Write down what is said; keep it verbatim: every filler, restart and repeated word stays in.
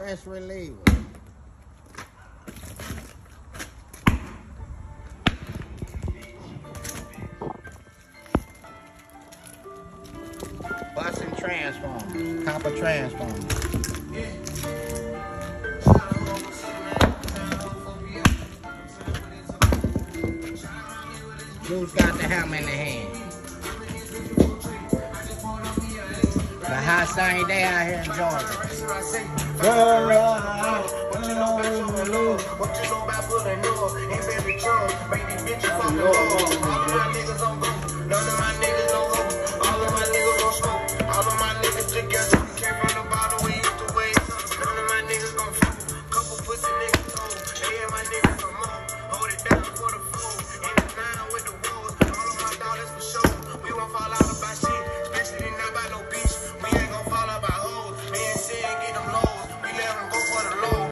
Stress reliever. Busting transformer. Copper transformer. Dude's got the hammer in the hand. The hot sunny day out here in Georgia. Girl,